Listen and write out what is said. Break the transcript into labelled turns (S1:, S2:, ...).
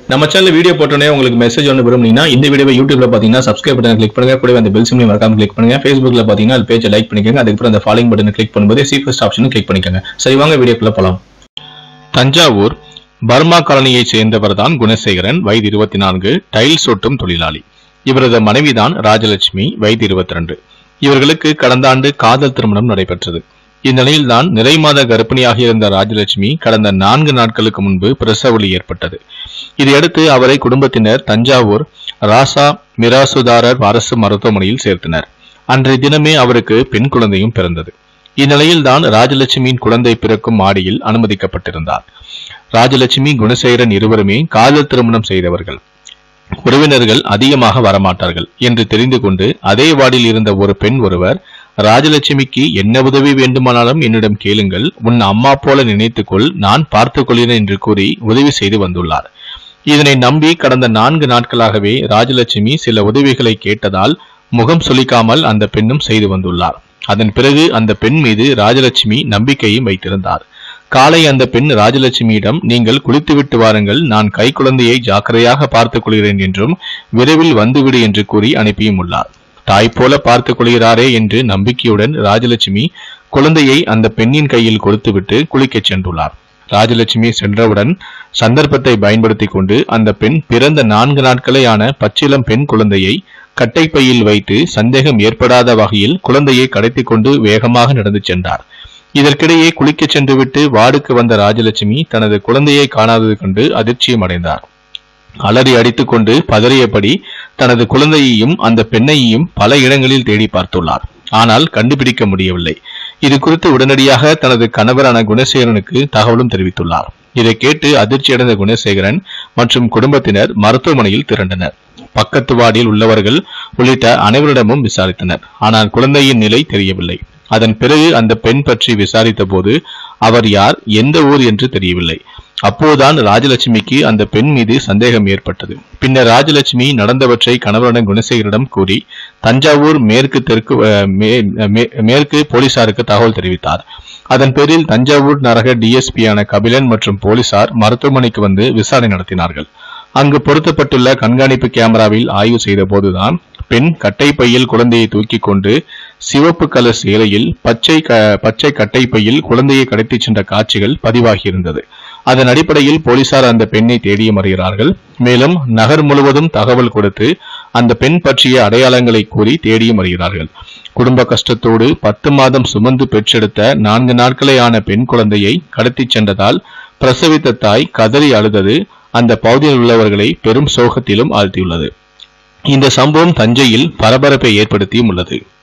S1: நம்ம channel video போட்டோனே உங்களுக்கு message ஒன்று விரும்புனீங்கன்னா இந்த வீடியோவை யூடியூப்ல பாத்தீங்கன்னா சப்ஸ்கிரைப் பட்டன் கிளிக் பண்ணுங்க, கூடவே அந்த பெல் சிம்பலையும் மறக்காம கிளிக் பண்ணுங்க. Facebookல பாத்தீங்கன்னா அது பேஜை லைக் பண்ணிக்கோங்க, அதுக்கப்புறம் அந்த ஃபாலோயிங் பட்டனை கிளிக் பண்ணும்போது சி ஃபர்ஸ்ட் ஆப்ஷனும் கிளிக் பண்ணிக்கோங்க. சரி வாங்க வீடியோக்குள்ள போலாம். தஞ்சாவூர் பர்மா காலனியை சேர்ந்தவர் தான் குணசேகரன், வயது 24, டைல்ஸ் ஒட்டும் தொழிலாளி. இவரது மனைவிதான் ராஜலட்சுமி, வயது 22. இவர்களுக்கு கடந்த ஆண்டு காதல் திருமணம் நடைபெற்றது. இந்நிலையில்தான் நிறை மாத கர்ப்பிணியாக இருந்த ராஜலட்சுமி கடந்த 4 நாட்களுக்கு முன்பு பிரசவலி ஏற்பட்டது. இதையடுத்து அவரை குடும்பத்தினர் தஞ்சாவூர் ராசா மிராசுதாரர் அரசு மருத்துவமனையில் சேர்த்தனர். அன்றைய தினமே அவருக்கு பெண் குழந்தையும் பிறந்தது. இந்நிலையில்தான் ராஜலட்சுமியின் குழந்தை பிறக்கும் மாடியில் அனுமதிக்கப்பட்டிருந்தார். ராஜலட்சுமி, குணசேகரன் இருவருமே காதல் திருமணம் செய்தவர்கள். உறவினர்கள் அதிகமாக வரமாட்டார்கள் என்று தெரிந்து கொண்டு அதே வார்டில் இருந்த ஒரு பெண் ஒருவர், ராஜலட்சுமிக்கு என்ன உதவி வேண்டுமானாலும் என்னிடம் கேளுங்கள், உன் அம்மா போல நினைத்துக்கொள், நான் பார்த்துக் கொள்கிறேன் என்று கூறி உதவி செய்து வந்துள்ளார். இதனை நம்பி கடந்த 4 நாட்களாகவே ராஜலட்சுமி சில உதவிகளை கேட்டதால் முகம் சுளிக்காமல் அந்த பெண்ணும் செய்து வந்துள்ளார். அதன் பிறகு அந்த பெண் மீது ராஜலட்சுமி நம்பிக்கையும் வைத்திருந்தார். காலை அந்த பெண் ராஜலட்சுமியிடம், நீங்கள் குளித்துவிட்டு வாருங்கள், நான் கை குழந்தையை ஜாக்கிரதையாக பார்த்துக் கொள்கிறேன் என்றும் விரைவில் வந்துவிடு என்று கூறி அனுப்பியும் உள்ளார். தாய் போல பார்த்துக் கொள்கிறாரே என்று நம்பிக்கையுடன் ராஜலட்சுமி குழந்தையை அந்த பெண்ணின் கையில் கொடுத்துவிட்டு குளிக்கச் சென்றுள்ளார். ராஜலட்சுமி சென்றவுடன் சந்தர்ப்பத்தை பயன்படுத்தி கொண்டு அந்த பெண் பிறந்த 4 நாட்களே ஆன பச்சிளம் பெண் குழந்தையை கட்டைப்பையில் வைத்து சந்தேகம் ஏற்படாத வகையில் குழந்தையை கடத்தி கொண்டு வேகமாக நடந்து சென்றார். இதற்கிடையே குளிக்கச் சென்றுவிட்டு வார்டுக்கு வந்த ராஜலட்சுமி தனது குழந்தையை காணாதது கண்டு அதிர்ச்சியும் அடைந்தார். அலறி அடித்துக் கொண்டு பதறியபடி தனது குழந்தையையும் அந்த பெண்ணையும் பல இடங்களில் தேடி பார்த்துள்ளார். ஆனால் கண்டுபிடிக்க முடியவில்லை. இது குறித்து உடனடியாக தனது கணவரான குணசேகரனுக்கு தகவலும் தெரிவித்துள்ளார். இதை கேட்டு அதிர்ச்சியடைந்த குணசேகரன் மற்றும் குடும்பத்தினர் மருத்துவமனையில் திரண்டனர். பக்கத்து வார்டில் உள்ளவர்கள் உள்ளிட்ட அனைவரிடமும் விசாரித்தனர். ஆனால் குழந்தையின் நிலை தெரியவில்லை. அதன் பிறகு அந்த பெண் பற்றி விசாரித்த போது அவர் யார், எந்த ஊர் என்று தெரியவில்லை. அப்போதுதான் ராஜலட்சுமிக்கு அந்த பெண் மீது சந்தேகம் ஏற்பட்டது. பின்னர் ராஜலட்சுமி நடந்தவற்றை கணவருடன் குணசேகரிடம் கூறி தஞ்சாவூர் மேற்கு போலீசாருக்கு தகவல் தெரிவித்தார். அதன் பேரில் தஞ்சாவூர் நகர டிஎஸ்பியான கபிலன் மற்றும் போலீசார் மருத்துவமனைக்கு வந்து விசாரணை நடத்தினார்கள். அங்கு பொருத்தப்பட்டுள்ள கண்காணிப்பு கேமராவில் ஆய்வு செய்த போதுதான் பெண் கட்டைப்பையில் குழந்தையை தூக்கி கொண்டு சிவப்பு கலர் சேலையில் பச்சை கட்டைப்பையில் குழந்தையை கடத்தி சென்ற காட்சிகள் பதிவாகியிருந்தது. அதன் அடிப்படையில் போலீசார் அந்த பெண்ணை தேடியும் வருகிறார்கள். மேலும் நகர் முழுவதும் தகவல் கொடுத்து அந்த பெண் பற்றிய அடையாளங்களை கூறி தேடியும் வருகிறார்கள். குடும்ப கஷ்டத்தோடு 10 மாதம் சுமந்து பெற்றெடுத்த 4 நாட்களே ஆன பெண் குழந்தையை கடத்தி சென்றதால் பிரசவித்த தாய் கதறி அழுதது அந்த பகுதியில் உள்ளவர்களை பெரும் சோகத்திலும் ஆழ்த்தியுள்ளது. இந்த சம்பவம் தஞ்சையில் பரபரப்பை ஏற்படுத்தியும் உள்ளது.